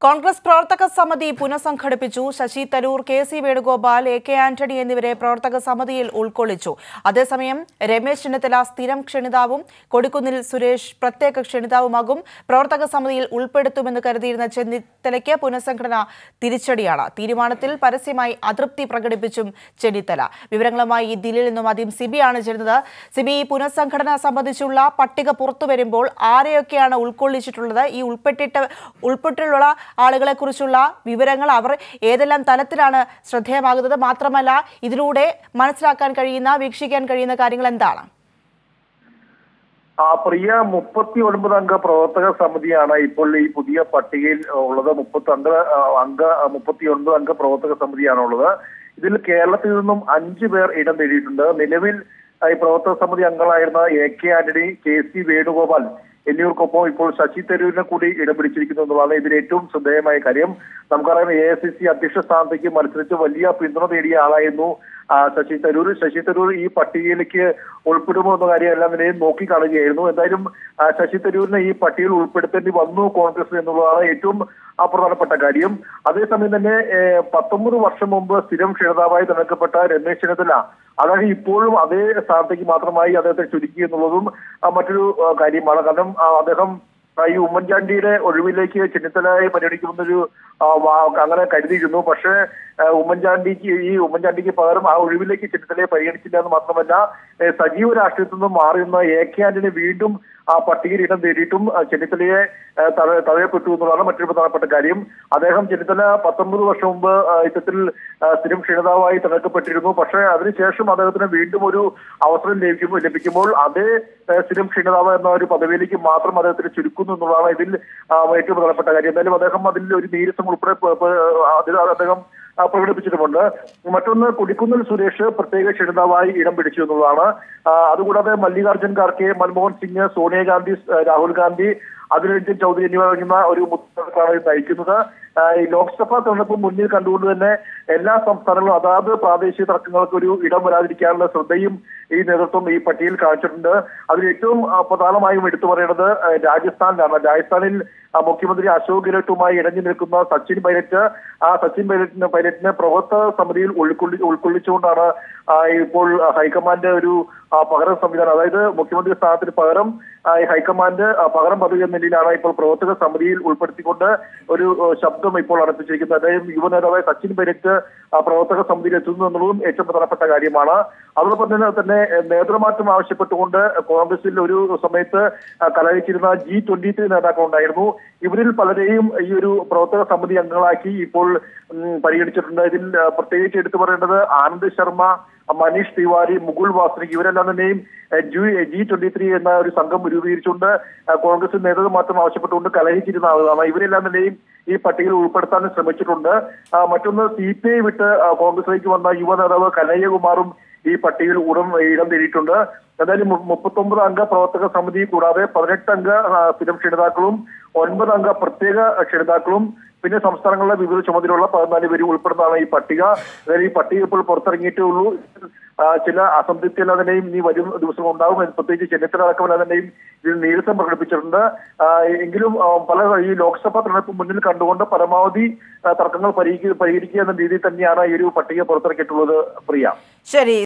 കോൺഗ്രസ് പ്രവർത്തക സമിതി പുനഃസംഘടിപ്പിച്ചു. ശശി തരൂർ, കെ.സി. വേണുഗോപാൽ, എ.കെ. ആന്റണി എന്നിവരെ പ്രവർത്തക സമിതിയിൽ ഉൾക്കൊള്ളിച്ചു. അതേസമയം രമേശ് ചെന്നിത്തല സ്ഥിരം ക്ഷണിതാവും കൊടിക്കുന്നിൽ സുരേഷ് പ്രത്യേക ക്ഷണിതാവുമാകും. പ്രവർത്തക സമിതിയിൽ ഉൾപ്പെടുത്തുമെന്ന് കരുതിയിരുന്ന ചെന്നിത്തലയ്ക്ക് പുനഃസംഘടന തിരിച്ചടിയാണ്. തീരുമാനത്തിൽ പരസ്യമായി അതൃപ്തി പ്രകടിപ്പിച്ചും ചെന്നിത്തല. വിവരങ്ങളുമായി ദില്ലിയിൽ നിന്നും ആദ്യം സിബിയാണ് ചേരുന്നത്. സിബി, പുനഃസംഘടന സംബന്ധിച്ചുള്ള പട്ടിക പുറത്തുവരുമ്പോൾ ആരെയൊക്കെയാണ് ഉൾക്കൊള്ളിച്ചിട്ടുള്ളത്? ഈ ഉൾപ്പെട്ടിട്ടുള്ള ആളുകളെ കുറിച്ചുള്ള വിവരങ്ങൾ അവർ ഏതെല്ലാം തലത്തിലാണ് ശ്രദ്ധേയമാകുന്നത്? മാത്രമല്ല, ഇതിലൂടെ മനസ്സിലാക്കാൻ കഴിയുന്ന, വീക്ഷിക്കാൻ കഴിയുന്ന കാര്യങ്ങൾ എന്താണ്? പ്രിയ, 39 അംഗ പ്രവർത്തക സമിതിയാണ് ഇപ്പോൾ ഈ പുതിയ പട്ടികയിൽ ഉള്ളത്. 39 അംഗ പ്രവർത്തക സമിതിയാണുള്ളത്. ഇതിൽ കേരളത്തിൽ നിന്നും 5 പേർ ഇടം നേടിയിട്ടുണ്ട്. നിലവിൽ ഈ പ്രവർത്തക സമിതി അംഗങ്ങളായിരുന്ന എ.കെ. ആന്റണി, കെ.സി. വേണുഗോപാൽ എന്നിവർക്കൊപ്പം ഇപ്പോൾ ശശി തരൂരിനെ കൂടി ഇടം പിടിച്ചിരിക്കുന്നു എന്നുള്ളതാണ് ഇതിൽ ഏറ്റവും ശ്രദ്ധേയമായ കാര്യം. നമുക്കറിയാം, AICC അധ്യക്ഷ സ്ഥാനത്തേക്ക് മത്സരിച്ച് വലിയ പിന്തുണ നേടിയ ആളായിരുന്നു ശശി തരൂർ. ശശി തരൂർ ഈ പട്ടികയിലേക്ക് ഉൾപ്പെടുമോ എന്ന കാര്യം എല്ലാം നിലയിൽ നോക്കിക്കാണുകയായിരുന്നു. എന്തായാലും ശശി തരൂരിനെ ഈ പട്ടികയിൽ ഉൾപ്പെടുത്തേണ്ടി വന്നു കോൺഗ്രസ് എന്നുള്ളതാണ് ഏറ്റവും പ്രധാനപ്പെട്ട കാര്യം. അതേസമയം തന്നെ 19 വർഷം മുമ്പ് സ്ഥിരം ക്ഷണിതാവായി തിരഞ്ഞെടുക്കപ്പെട്ട രമേശ് ചെന്നിത്തല അതായത് ഇപ്പോഴും അതേ സ്ഥാനത്തേക്ക് മാത്രമായി അദ്ദേഹത്തെ ചുരുക്കി എന്നുള്ളതും മറ്റൊരു കാര്യമാണ്. കാരണം അദ്ദേഹം ഈ ഉമ്മൻചാണ്ടിയുടെ ഒഴിവിലേക്ക് ചെന്നിത്തലയെ പരിഗണിക്കുമെന്നൊരു അങ്ങനെ കരുതിയിരുന്നു. പക്ഷേ ഉമ്മൻചാണ്ടിക്ക് പകരം ആ ഒഴിവിലേക്ക് ചെന്നിത്തലയെ പരിഗണിച്ചില്ല എന്ന് മാത്രമല്ല, സജീവ രാഷ്ട്രീയത്തിൽ നിന്നും മാറിയുന്ന എ.കെ. ആന്റണി വീണ്ടും ആ പട്ടികയിൽ ഇടം നേടിയിട്ടും ചെന്നിത്തലയെ തഴയപ്പെട്ടു എന്നുള്ളതാണ് മറ്റൊരു പ്രധാനപ്പെട്ട കാര്യം. ചെന്നിത്തല 19 വർഷം മുമ്പ് ഇത്തരത്തിൽ സ്ഥിരം ക്ഷണിതാവായി തിരഞ്ഞെടുക്കപ്പെട്ടിരുന്നു. പക്ഷേ അതിനുശേഷം അദ്ദേഹത്തിന് വീണ്ടും ഒരു അവസരം ലഭിക്കുമ്പോൾ അതേ സ്ഥിരം ക്ഷണിതാവ് എന്ന ഒരു പദവിയിലേക്ക് മാത്രം അദ്ദേഹത്തിന് ചുരുക്കുന്നു എന്നുള്ളതാണ് ഇതിൽ ഏറ്റവും പ്രധാനപ്പെട്ട കാര്യം. എന്തായാലും അദ്ദേഹം അതിൽ ഒരു നീരസം ഉൾപ്പെടെ അദ്ദേഹം പ്രകടിപ്പിച്ചിട്ടുമുണ്ട്. മറ്റൊന്ന്, കൊടിക്കുന്നിൽ സുരേഷ് പ്രത്യേക ക്ഷണിതാവായി ഇടം പിടിച്ചു എന്നുള്ളതാണ്. അതുകൂടാതെ മല്ലികാർജ്ജുൻ ഖാർഗെ, മൻമോഹൻ സിംഗ്, സോണിയാഗാന്ധി, രാഹുൽ ഗാന്ധി, അധിർ രഞ്ജൻ ചൗധരി എന്നിവർ അടങ്ങുന്ന ഒരു മുന്നണിയാണ് നയിക്കുന്നത്. ഈ ലോക്സഭാ തെരഞ്ഞെടുപ്പ് മുന്നിൽ കണ്ടുകൊണ്ട് തന്നെ എല്ലാ സംസ്ഥാനങ്ങളും അതാത് പ്രാദേശിക തർക്കങ്ങൾക്ക് ഒരു ഇടം വരാതിരിക്കാനുള്ള ശ്രദ്ധയും ഈ നേതൃത്വം ഈ പട്ടികയിൽ കാണിച്ചിട്ടുണ്ട്. അതിൽ ഏറ്റവും പ്രധാനമായും എടുത്തു പറയേണ്ടത് രാജസ്ഥാനിലാണ്. രാജസ്ഥാനിൽ മുഖ്യമന്ത്രി അശോക് ഗെഹ്ലോട്ടുമായി ഇടഞ്ഞു നിൽക്കുന്ന സച്ചിൻ പൈലറ്റ്, സച്ചിൻ പൈലറ്റിനെ പ്രവർത്തക സമിതിയിൽ ഉൾക്കൊള്ളിച്ചുകൊണ്ടാണ് ഇപ്പോൾ ഹൈക്കമാൻഡ് ഒരു പകരം സംവിധാനം, അതായത് മുഖ്യമന്ത്രി സ്ഥാനത്തിന് പകരം ഹൈക്കമാൻഡ് പകരം പദവി എന്ന നിലയിലാണ് ഇപ്പോൾ പ്രവർത്തക സമിതിയിൽ ഉൾപ്പെടുത്തിക്കൊണ്ട് ഒരു ശബ്ദം ഇപ്പോൾ അടപ്പിച്ചിരിക്കുന്നത്. അതായത് യുവനേതാവായ സച്ചിൻ പൈലറ്റ് പ്രവർത്തക സമിതിയിൽ എത്തുന്നു എന്നുള്ളതും ഏറ്റവും പ്രധാനപ്പെട്ട കാര്യമാണ്. അതോടൊപ്പം തന്നെ നേതൃമാറ്റം ആവശ്യപ്പെട്ടുകൊണ്ട് കോൺഗ്രസിൽ ഒരു സമയത്ത് കലഹിച്ചിരുന്ന G23 നേതാക്കളുണ്ടായിരുന്നു. ഇവരിൽ പലരെയും ഈ ഒരു പ്രവർത്തക സമിതി അംഗങ്ങളാക്കി ഇപ്പോൾ പരിഗണിച്ചിട്ടുണ്ട്. ഇതിൽ പ്രത്യേകിച്ച് എടുത്തു പറയേണ്ടത് ആനന്ദ് ശർമ്മ, മനീഷ് തിവാരി, മുകുൾ വാസ്നിക് ഇവരെല്ലാം തന്നെയും G23 എന്ന ഒരു സംഘം രൂപീകരിച്ചുകൊണ്ട് കോൺഗ്രസിൽ നേതൃമാറ്റം ആവശ്യപ്പെട്ടുകൊണ്ട് കലഹിച്ചിരുന്ന ആളുകളാണ്. ഇവരെല്ലാം തന്നെയും ഈ പട്ടികയിൽ ഉൾപ്പെടുത്താൻ ശ്രമിച്ചിട്ടുണ്ട്. മറ്റൊന്ന്, CPI വിട്ട് കോൺഗ്രസിലേക്ക് വന്ന യുവ നേതാവ് കനയ്യകുമാറും ഈ പട്ടികയിൽ ഇടം നേടിയിട്ടുണ്ട്. എന്തായാലും 39 അംഗ പ്രവർത്തക സമിതി കൂടാതെ 18 അംഗ സ്ഥിരം ക്ഷണിതാക്കളും 9 അംഗ പ്രത്യേക ക്ഷണിതാക്കളും പിന്നെ സംസ്ഥാനങ്ങളിലെ വിവിധ ചുമതലയുള്ള 14 പേര് ഉൾപ്പെടുന്നതാണ് ഈ പട്ടിക. അതായത് ഈ പട്ടിക ഇപ്പോൾ പുറത്തിറങ്ങിയിട്ടേ ഉള്ളൂ. ചില അസംതൃപ്തി എല്ലാതന്നെയും ഇനി വരും ദിവസം ഉണ്ടാവും. പ്രത്യേകിച്ച് ചെന്നിത്തല അടക്കം എല്ലാതന്നെയും ഇതിൽ നീരസം പ്രകടിപ്പിച്ചിട്ടുണ്ട്. എങ്കിലും ഈ ലോക്സഭാ തെരഞ്ഞെടുപ്പ് മുന്നിൽ കണ്ടുകൊണ്ട് പരമാവധി തർക്കങ്ങൾ പരിഹരിക്കുക എന്ന രീതിയിൽ തന്നെയാണ് ഈ ഒരു പട്ടിക പുറത്തിറക്കിയിട്ടുള്ളത്. പ്രിയ, ശരി.